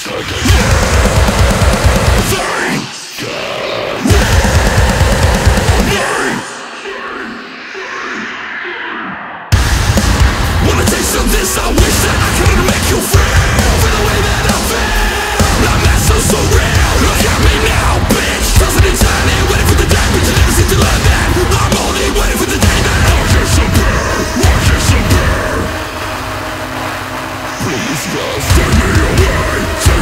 Wanna taste of this? I wish that I could make you feel the way that I feel. My master's so real. Look at me now, bitch. Tossing and turning, waiting for the day, but you never seem to learn that. I'm only waiting for the day that I get some beer. Please just take me away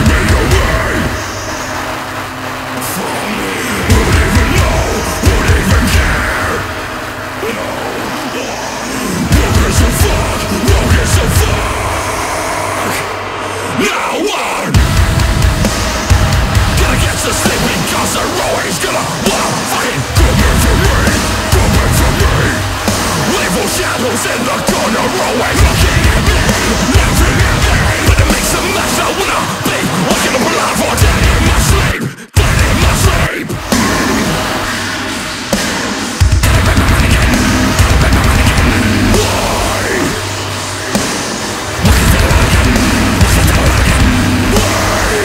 from me. Won't even know, won't even care. No, won't give a fuck, won't give a fuck. Now what? Gonna get to sleep because they're always gonna wanna fucking come in for me. Evil shadows in the corner always looking at me, laughing at me. But it makes a mess, I wanna be waking up alive all day in my sleep, dead in my sleep. Gotta make my mind again, Why? Why can't I do it again? Why?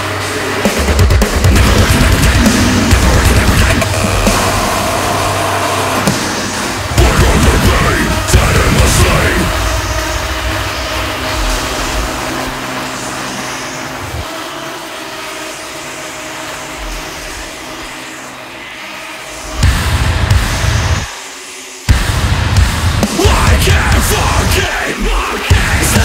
Never working ever again. Dead in my sleep. I can't forget my case.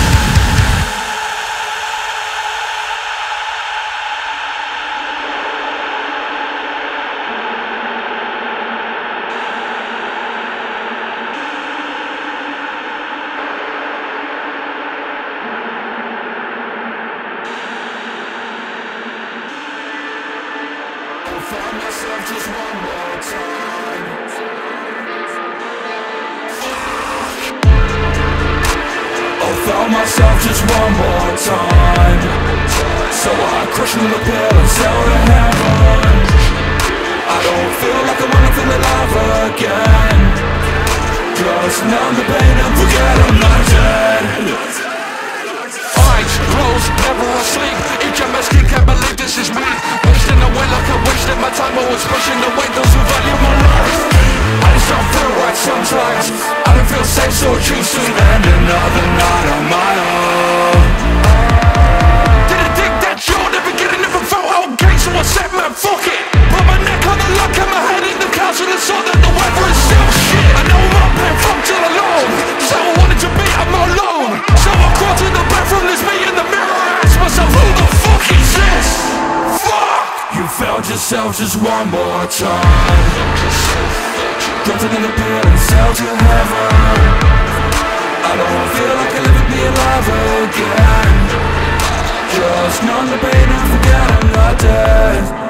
Find myself just one more time. I found myself just one more time. So I crush another pill and sail to heaven. I don't feel like I wanna feel alive again. Just numb the pain and forget I'm not dead. Eyes closed, never asleep. Each of my skin can't believe this is me. Wasting away like I wasted my time. I was pushing away those who value my life. I just don't feel right sometimes. I don't feel safe, so choose to end another night on my own. Didn't think that you'll never get it, never felt okay, so I said, man, fuck it. Put my neck on the lock and my head in the clouds, and I saw that the weather is still shit. I know I'm up and fucked all alone, so I wanted to be, I'm alone. So I crawled to the bathroom, there's me in the mirror. I asked myself, who the fuck is this? Fuck! You failed yourself just one more time. Dropped another pill and sailed to heaven. I don't feel like I'll ever be alive again. Just numb the pain and forget I'm not dead.